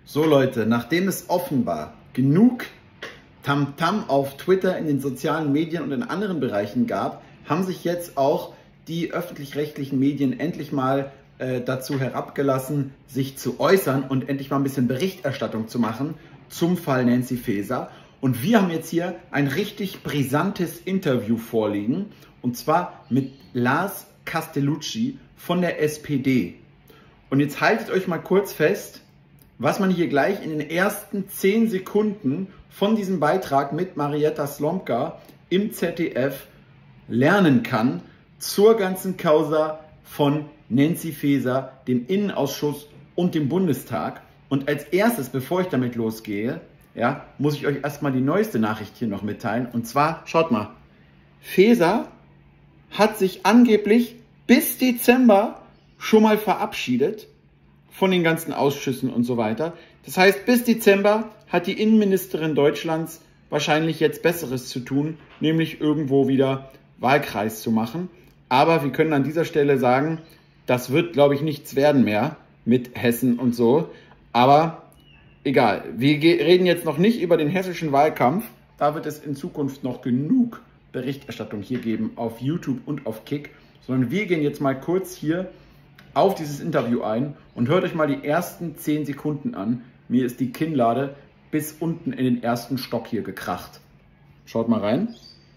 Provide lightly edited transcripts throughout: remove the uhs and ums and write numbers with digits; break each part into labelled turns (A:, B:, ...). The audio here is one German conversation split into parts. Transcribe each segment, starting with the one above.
A: So Leute, nachdem es offenbar genug Tamtam auf Twitter, in den sozialen Medien und in anderen Bereichen gab, haben sich jetzt auch die öffentlich-rechtlichen Medien endlich mal dazu herabgelassen, sich zu äußern und endlich mal ein bisschen Berichterstattung zu machen zum Fall Nancy Faeser. Und wir haben jetzt hier ein richtig brisantes Interview vorliegen, und zwar mit Lars Castellucci von der SPD. Und jetzt haltet euch mal kurz fest, was man hier gleich in den ersten 10 Sekunden von diesem Beitrag mit Marietta Slomka im ZDF lernen kann zur ganzen Causa von Nancy Faeser, dem Innenausschuss und dem Bundestag. Und als erstes, bevor ich damit losgehe, ja, muss ich euch erstmal die neueste Nachricht hier noch mitteilen. Und zwar, schaut mal, Faeser hat sich angeblich bis Dezember schon mal verabschiedet von den ganzen Ausschüssen und so weiter. Das heißt, bis Dezember hat die Innenministerin Deutschlands wahrscheinlich jetzt Besseres zu tun, nämlich irgendwo wieder Wahlkreis zu machen. Aber wir können an dieser Stelle sagen, das wird, glaube ich, nichts werden mehr mit Hessen und so. Aber egal, wir reden jetzt noch nicht über den hessischen Wahlkampf. Da wird es in Zukunft noch genug Berichterstattung hier geben auf YouTube und auf Kick. Sondern wir gehen jetzt mal kurz hier auf dieses Interview ein und hört euch mal die ersten 10 Sekunden an. Mir ist die Kinnlade bis unten in den ersten Stock hier gekracht. Schaut mal rein.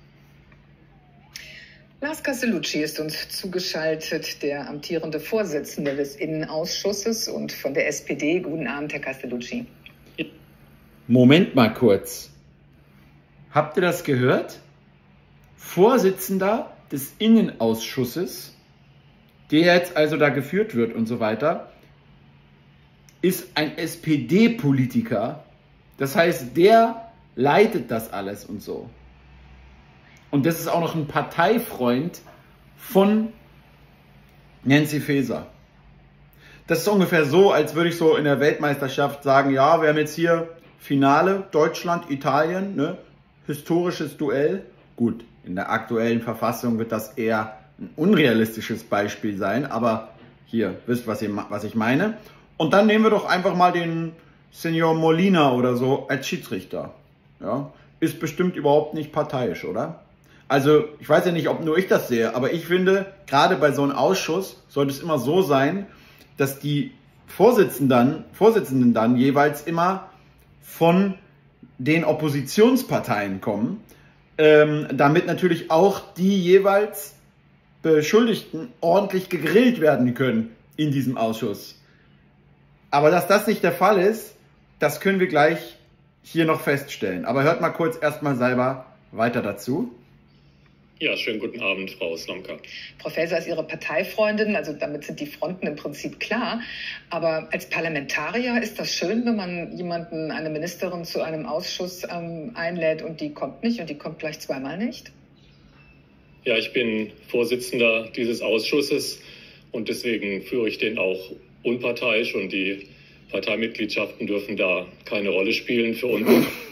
B: Lars Castellucci ist uns zugeschaltet, der amtierende Vorsitzende des Innenausschusses und von der SPD. Guten Abend, Herr Castellucci.
A: Moment mal kurz. Habt ihr das gehört? Vorsitzender des Innenausschusses, der jetzt also da geführt wird und so weiter, ist ein SPD-Politiker. Das heißt, der leitet das alles und so. Und das ist auch noch ein Parteifreund von Nancy Faeser. Das ist ungefähr so, als würde ich so in der Weltmeisterschaft sagen, ja, wir haben jetzt hier Finale, Deutschland, Italien, ne? Historisches Duell. Gut, in der aktuellen Verfassung wird das eher ein unrealistisches Beispiel sein, aber hier, wisst was ich meine. Und dann nehmen wir doch einfach mal den Senior Molina oder so als Schiedsrichter. Ja? Ist bestimmt überhaupt nicht parteiisch, oder? Also, ich weiß ja nicht, ob nur ich das sehe, aber ich finde, gerade bei so einem Ausschuss sollte es immer so sein, dass die Vorsitzenden dann jeweils immer von den Oppositionsparteien kommen, damit natürlich auch die jeweils Beschuldigten ordentlich gegrillt werden können in diesem Ausschuss. Aber dass das nicht der Fall ist, das können wir gleich hier noch feststellen. Aber hört mal kurz erstmal selber weiter dazu.
C: Ja, schönen guten Abend, Frau Slomka.
B: Frau Faeser ist Ihre Parteifreundin, also damit sind die Fronten im Prinzip klar. Aber als Parlamentarier ist das schön, wenn man eine Ministerin zu einem Ausschuss einlädt und die kommt nicht und die kommt gleich zweimal nicht?
C: Ja, ich bin Vorsitzender dieses Ausschusses und deswegen führe ich den auch unparteiisch und die Parteimitgliedschaften dürfen da keine Rolle spielen für uns.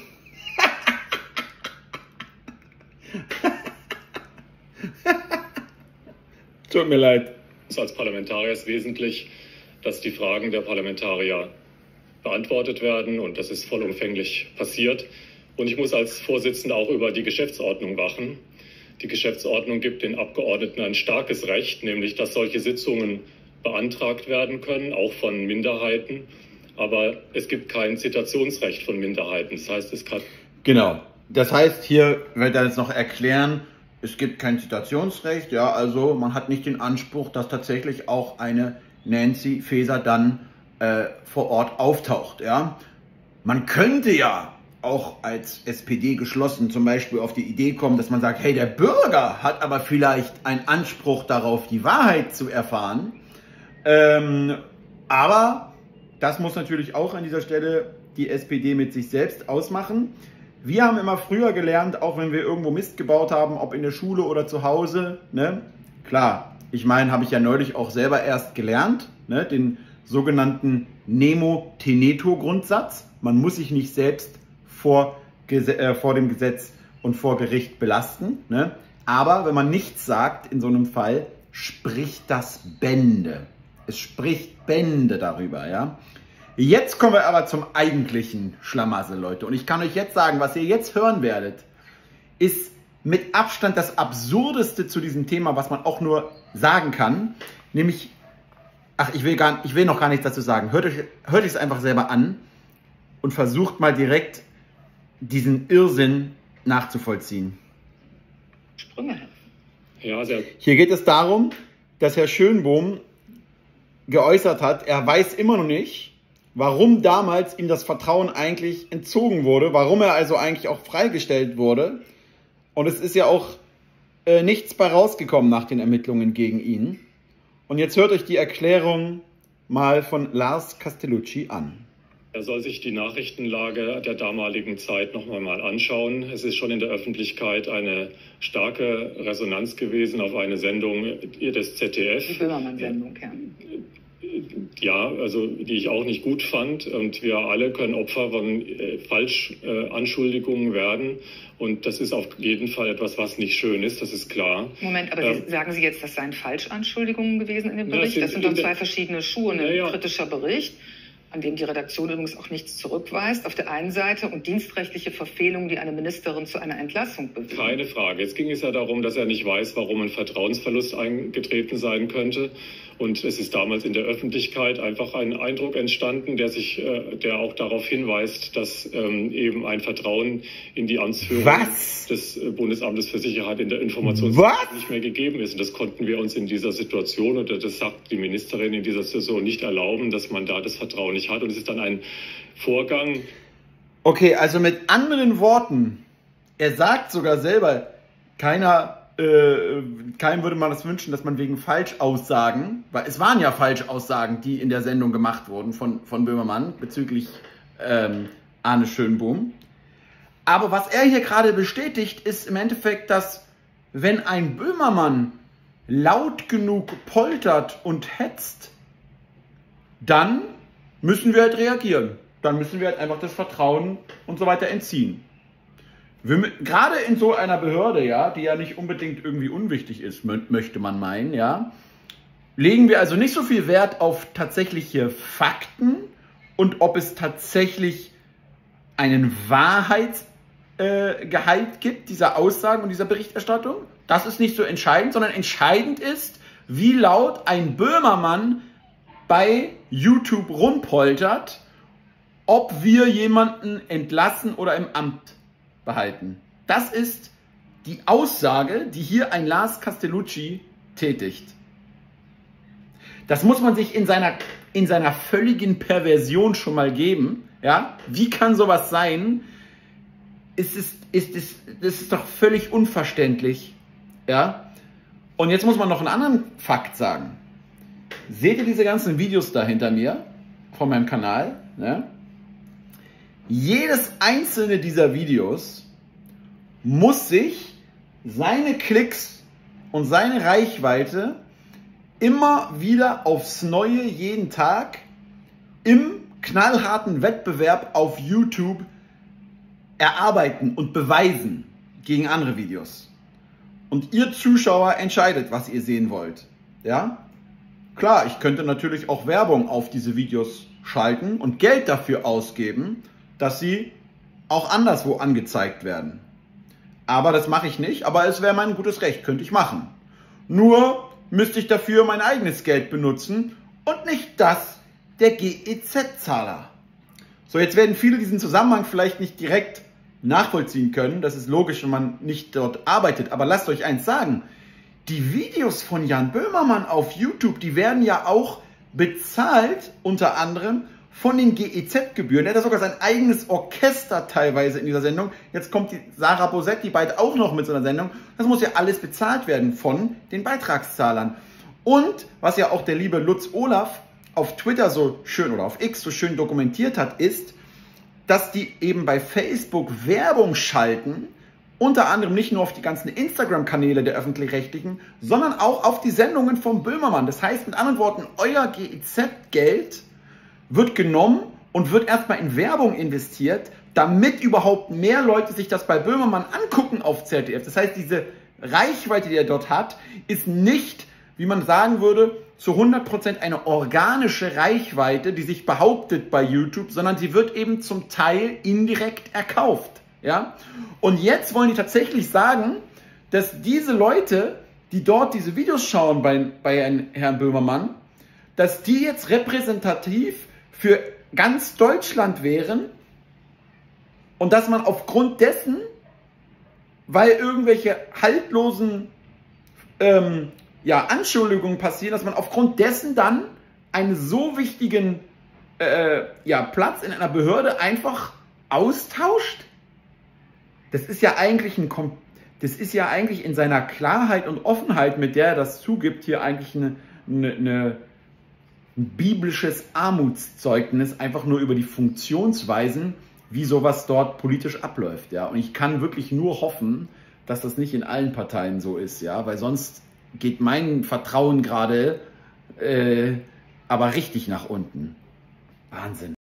A: Tut mir leid.
C: Als Parlamentarier ist wesentlich, dass die Fragen der Parlamentarier beantwortet werden und das ist vollumfänglich passiert. Und ich muss als Vorsitzender auch über die Geschäftsordnung wachen. Die Geschäftsordnung gibt den Abgeordneten ein starkes Recht, nämlich dass solche Sitzungen beantragt werden können, auch von Minderheiten. Aber es gibt kein Zitationsrecht von Minderheiten. Das heißt, es kann...
A: Genau. Das heißt, hier wird er jetzt noch erklären, es gibt kein Zitationsrecht, ja, also man hat nicht den Anspruch, dass tatsächlich auch eine Nancy Faeser dann vor Ort auftaucht, ja. Man könnte ja auch als SPD geschlossen zum Beispiel auf die Idee kommen, dass man sagt, hey, der Bürger hat aber vielleicht einen Anspruch darauf, die Wahrheit zu erfahren, aber das muss natürlich auch an dieser Stelle die SPD mit sich selbst ausmachen. Wir haben immer früher gelernt, auch wenn wir irgendwo Mist gebaut haben, ob in der Schule oder zu Hause, ne? Klar, ich meine, habe ich ja neulich auch selber erst gelernt, ne? Den sogenannten Nemo-Teneto-Grundsatz. Man muss sich nicht selbst vor dem Gesetz und vor Gericht belasten, ne? Aber wenn man nichts sagt in so einem Fall, spricht das Bände. Es spricht Bände darüber, ja. Jetzt kommen wir aber zum eigentlichen Schlamassel, Leute. Und ich kann euch jetzt sagen, was ihr jetzt hören werdet, ist mit Abstand das Absurdeste zu diesem Thema, was man auch nur sagen kann. Nämlich, ich will noch gar nichts dazu sagen. Hört euch es einfach selber an und versucht mal direkt diesen Irrsinn nachzuvollziehen.
B: Sprünge.
C: Ja,
A: hier geht es darum, dass Herr Schönbohm geäußert hat, er weiß immer noch nicht, warum damals ihm das Vertrauen eigentlich entzogen wurde, warum er also eigentlich auch freigestellt wurde. Und es ist ja auch nichts bei rausgekommen nach den Ermittlungen gegen ihn. Und jetzt hört euch die Erklärung mal von Lars Castellucci an.
C: Er soll sich die Nachrichtenlage der damaligen Zeit noch mal anschauen. Es ist schon in der Öffentlichkeit eine starke Resonanz gewesen auf eine Sendung des ZDF.
B: Die Böhmermann-Sendung, ja.
C: Ja, also die ich auch nicht gut fand. Und wir alle können Opfer von Falschanschuldigungen werden. Und das ist auf jeden Fall etwas, was nicht schön ist, das ist klar.
B: Moment, aber sagen Sie jetzt, das seien Falschanschuldigungen gewesen in dem Bericht? Das sind doch zwei verschiedene Schuhe, ein kritischer Bericht, an dem die Redaktion übrigens auch nichts zurückweist, auf der einen Seite, und dienstrechtliche Verfehlungen, die eine Ministerin zu einer Entlassung bewegen.
C: Keine Frage. Jetzt ging es ja darum, dass er nicht weiß, warum ein Vertrauensverlust eingetreten sein könnte. Und es ist damals in der Öffentlichkeit einfach ein Eindruck entstanden, der auch darauf hinweist, dass eben ein Vertrauen in die Amtsführung des Bundesamtes für Sicherheit in der Informationssicherheit nicht mehr gegeben ist. Und das konnten wir uns in dieser Situation, oder das sagt die Ministerin in dieser Situation, nicht erlauben, dass man da das Vertrauen nicht hat. Und es ist dann ein Vorgang.
A: Okay, also mit anderen Worten, er sagt sogar selber, keinem würde man das wünschen, dass man wegen Falschaussagen, weil es waren ja Falschaussagen, die in der Sendung gemacht wurden von Böhmermann bezüglich Arne Schönbohm. Aber was er hier gerade bestätigt, ist im Endeffekt, dass wenn ein Böhmermann laut genug poltert und hetzt, dann müssen wir halt reagieren. Dann müssen wir halt einfach das Vertrauen und so weiter entziehen. Gerade in so einer Behörde, ja, die ja nicht unbedingt irgendwie unwichtig ist, möchte man meinen, ja, legen wir also nicht so viel Wert auf tatsächliche Fakten und ob es tatsächlich einen Wahrheitsgehalt gibt, dieser Aussagen und dieser Berichterstattung. Das ist nicht so entscheidend, sondern entscheidend ist, wie laut ein Böhmermann bei YouTube rumpoltert, ob wir jemanden entlassen oder im Amt behalten. Das ist die Aussage, die hier ein Lars Castellucci tätigt. Das muss man sich in seiner völligen Perversion schon mal geben. Ja? Wie kann sowas sein? Das ist doch völlig unverständlich. Ja? Und jetzt muss man noch einen anderen Fakt sagen. Seht ihr diese ganzen Videos da hinter mir von meinem Kanal? Ja? Jedes einzelne dieser Videos muss sich seine Klicks und seine Reichweite immer wieder aufs Neue, jeden Tag im knallharten Wettbewerb auf YouTube erarbeiten und beweisen gegen andere Videos. Und ihr Zuschauer entscheidet, was ihr sehen wollt. Ja? Klar, ich könnte natürlich auch Werbung auf diese Videos schalten und Geld dafür ausgeben, dass sie auch anderswo angezeigt werden. Aber das mache ich nicht, aber es wäre mein gutes Recht, könnte ich machen. Nur müsste ich dafür mein eigenes Geld benutzen und nicht das der GEZ-Zahler. So, jetzt werden viele diesen Zusammenhang vielleicht nicht direkt nachvollziehen können. Das ist logisch, wenn man nicht dort arbeitet. Aber lasst euch eins sagen, die Videos von Jan Böhmermann auf YouTube, die werden ja auch bezahlt, unter anderem von den GEZ-Gebühren. Er hat sogar sein eigenes Orchester teilweise in dieser Sendung. Jetzt kommt die Sarah Bosetti bald auch noch mit so einer Sendung. Das muss ja alles bezahlt werden von den Beitragszahlern. Und was ja auch der liebe Lutz Olaf auf Twitter so schön oder auf X so schön dokumentiert hat, ist, dass die eben bei Facebook Werbung schalten, unter anderem nicht nur auf die ganzen Instagram-Kanäle der Öffentlich-Rechtlichen, sondern auch auf die Sendungen vom Böhmermann. Das heißt mit anderen Worten, euer GEZ-Geld wird genommen und wird erstmal in Werbung investiert, damit überhaupt mehr Leute sich das bei Böhmermann angucken auf ZDF. Das heißt, diese Reichweite, die er dort hat, ist nicht, wie man sagen würde, zu 100% eine organische Reichweite, die sich behauptet bei YouTube, sondern sie wird eben zum Teil indirekt erkauft. Ja? Und jetzt wollen die tatsächlich sagen, dass diese Leute, die dort diese Videos schauen bei Herrn Böhmermann, dass die jetzt repräsentativ für ganz Deutschland wären und dass man aufgrund dessen, weil irgendwelche haltlosen Anschuldigungen passieren, dass man aufgrund dessen dann einen so wichtigen Platz in einer Behörde einfach austauscht. Das ist ja eigentlich in seiner Klarheit und Offenheit, mit der er das zugibt, hier eigentlich ein biblisches Armutszeugnis, einfach nur über die Funktionsweisen, wie sowas dort politisch abläuft. Ja? Und ich kann wirklich nur hoffen, dass das nicht in allen Parteien so ist, ja, weil sonst geht mein Vertrauen gerade aber richtig nach unten. Wahnsinn.